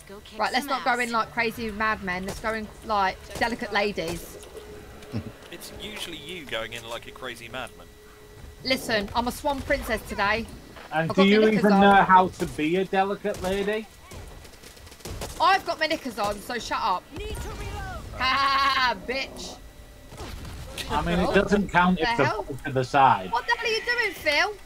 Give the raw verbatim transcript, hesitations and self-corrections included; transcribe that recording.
go kick Right, let's some not ass. go in like crazy madmen. Let's go in like delicate ladies. It's usually you going in like a crazy madman. Listen, I'm a swan princess today. And I've do got my you knickers even on. know how to be a delicate lady? I've got my knickers on, so shut up. Need to reload. Ha, bitch. I mean, it doesn't count if The they're hell? to the side. What the hell are you doing, Phil?